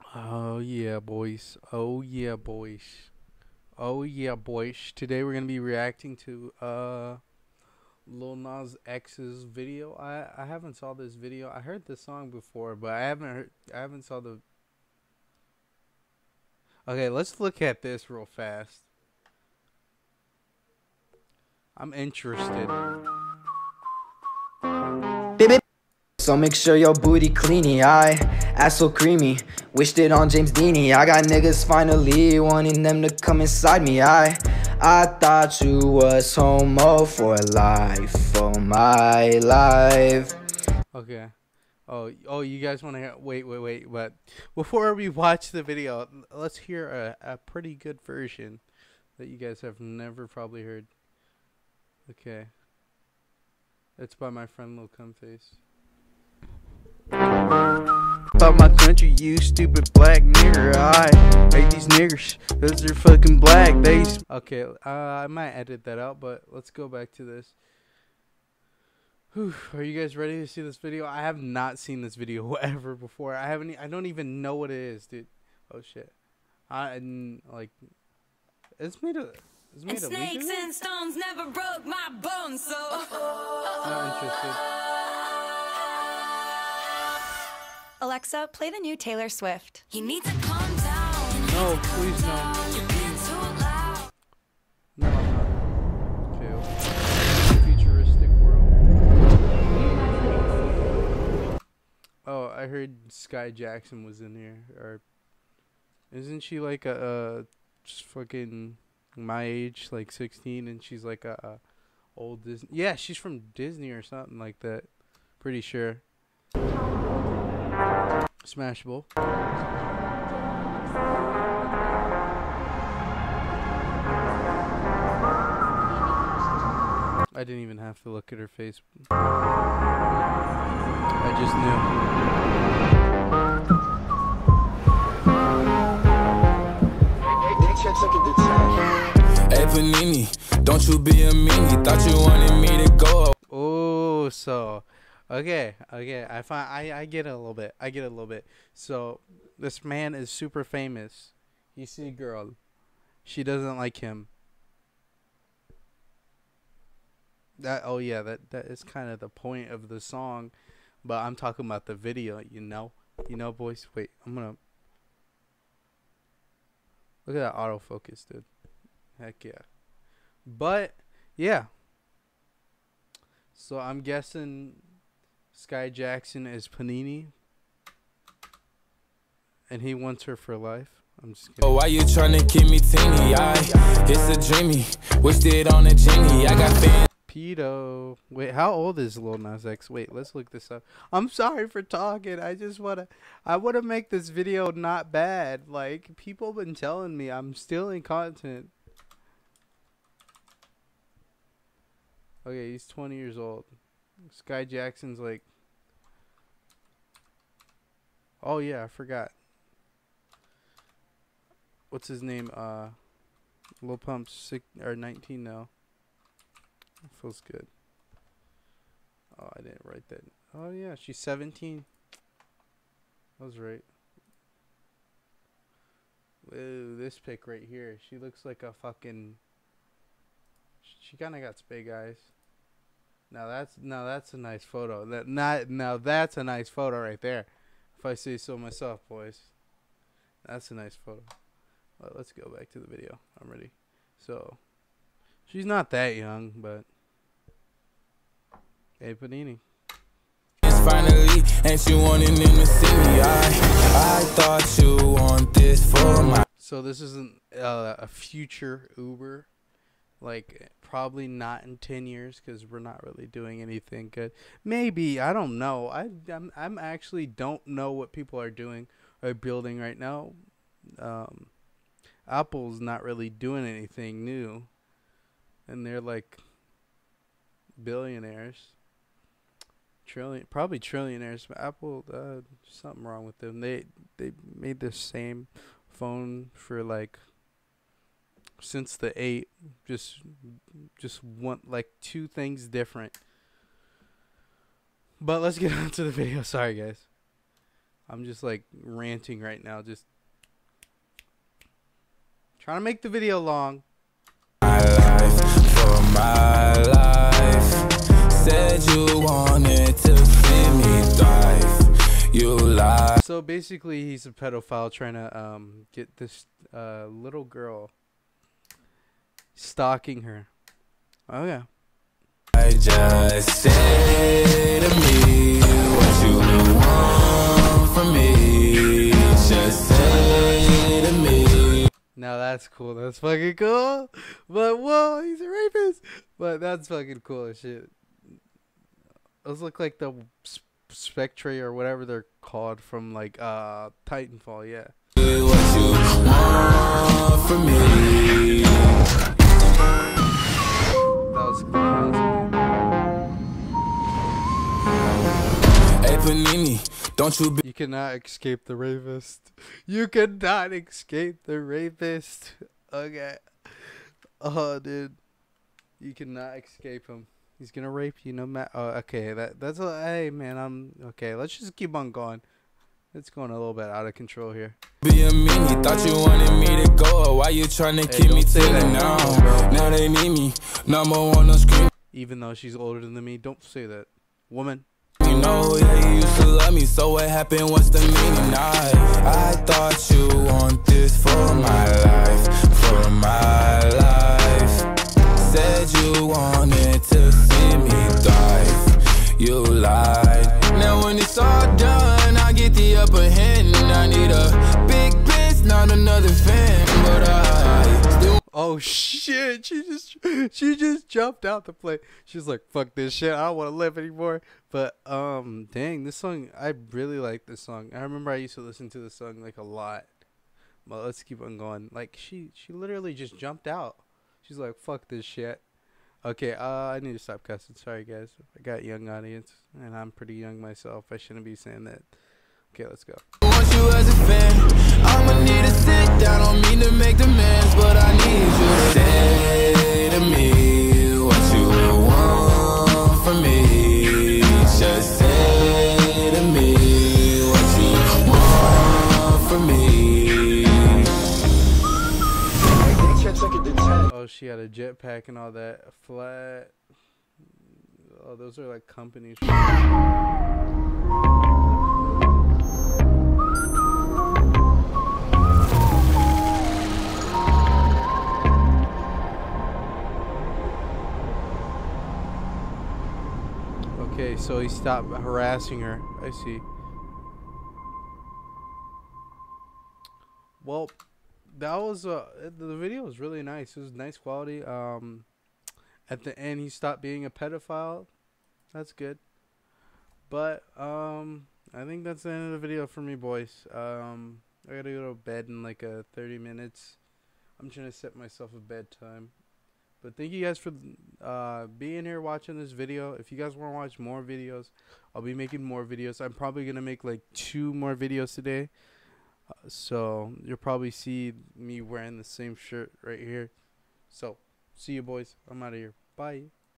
Oh yeah, boys. Oh yeah, boys. Oh yeah, boys. Today we're gonna be reacting to Lil Nas X's video. I haven't saw this video. I heard this song before, but I haven't saw the. Okay, let's look at this real fast. I'm interested. Baby. So make sure your booty cleany, ass so creamy. Wished it on James Deanie. I got niggas finally wanting them to come inside me. I thought you was homo for life, oh my life. Okay. Oh, you guys want to hear? Wait. But before we watch the video, let's hear a pretty good version that you guys have never probably heard. Okay. It's by my friend Lil Cumface. About my country, you stupid black nigger. I hate these niggers, cause they're fucking black. Okay, I might edit that out, but let's go back to this. Whew, are you guys ready to see this video? I have not seen this video ever before. I don't even know what it is, dude. Oh shit. Like, it's made of. It's made of snakes and stones never broke my bones, so not interested. Alexa, play the new Taylor Swift. you need to calm down. No, please no. You're being too loud. No, I'm not. Okay. Futuristic world. Oh, I heard Sky Jackson was in here. Or isn't she like just fucking my age, like 16, and she's like a old Disney? Yeah, she's from Disney or something like that. Pretty sure. Smashable. I didn't even have to look at her face. I just Hey Panini, don't you be a meanie. Thought you wanted me to go. Oh, so okay. I get it a little bit. So this man is super famous. He see a girl. She doesn't like him. That is kind of the point of the song, but I'm talking about the video, boys. Wait, I'm gonna look at that autofocus, dude. Heck yeah. But yeah. So I'm guessing Sky Jackson is Panini, and he wants her for life. I'm just kidding. Oh, why you tryna keep me teeny? It's a dreamy. Wished it on a genie. I got fans. Pedo. Wait, how old is Lil Nas X? Wait, let's look this up. I'm sorry for talking. I wanna make this video not bad. Like, people been telling me I'm stealing content. Okay, he's 20 years old. Sky Jackson's like, oh yeah, I forgot. What's his name? Lil Pump's 19 now. Feels good. Oh, I didn't write that. Oh yeah, she's 17. I was right. Whoa, this pic right here. She looks like a fucking. She kind of got big eyes. Now that's a nice photo. Now that's a nice photo right there. If I say so myself, boys. That's a nice photo. Well, let's go back to the video. I'm ready. So, she's not that young, but hey, Panini. Finally, ain't you wanting them to see me? I thought you want this for my. So this isn't a future Uber. Like, probably not in 10 years, because we're not really doing anything good. Maybe, I don't know. I'm actually don't know what people are doing or building right now. Apple's not really doing anything new, and they're like billionaires, probably trillionaires. But Apple, something wrong with them. They made the same phone for like since the 8, just want like 2 things different. But let's get on to the video. Sorry guys. I'm just like ranting right now, just trying to make the video long. My life, for my life. Said you wanted to see me thrive. You lied. So basically, he's a pedophile trying to get this little girl, stalking her. Oh yeah. I just say to me what you want from me. Just say to me. Now that's cool. That's fucking cool. But whoa, he's a rapist. But that's fucking cool as shit. Those look like the Spectre or whatever they're called from like Titanfall. Yeah. What you want from me. That was cool. Hey Panini, don't you be You cannot escape the rapist. You cannot escape the rapist. Okay. Oh, dude. You cannot escape him. He's gonna rape you no matter. Oh, okay. That's a. Hey, man. I'm okay. Let's just keep on going. It's going a little bit out of control here. be a meanie? Thought you wanted me to go, or why you trying to keep me don't say till that. now? Now they need me. Number one on screen. Even though she's older than me, don't say that, woman. You know, yeah, you used to love me, so what happened? What's the meaning? I thought you want this for my life, for my life. Said you wanted to see me thrive. You lied. Now when it's all done, I get the upper hand. I need a big bitch, not another fan, but I still. Oh shit! She just jumped out the play. She's like, "Fuck this shit! I don't want to live anymore." But dang, this song, I really like this song. I remember I used to listen to this song like a lot. But let's keep on going. Like she literally just jumped out. She's like, "Fuck this shit." Okay, I need to stop cussing. Sorry guys, I got a young audience, and I'm pretty young myself. I shouldn't be saying that. Okay, let's go. Want you as a fan. I'ma need to sit down. Don't mean to make demands, but I need you to say to me what you want from me. Just say to me what you want from me. Oh, she had a jetpack and all that. Flat. Oh, those are like companies. Okay, so he stopped harassing her. I see. Well, that was the video was really nice. It was nice quality. At the end, he stopped being a pedophile. That's good. But I think that's the end of the video for me, boys. I gotta go to bed in like 30 minutes. I'm trying to set myself a bedtime. But thank you guys for being here watching this video. If you guys want to watch more videos, I'll be making more videos. I'm probably going to make like 2 more videos today. So you'll probably see me wearing the same shirt right here. So see you boys. I'm out of here. Bye.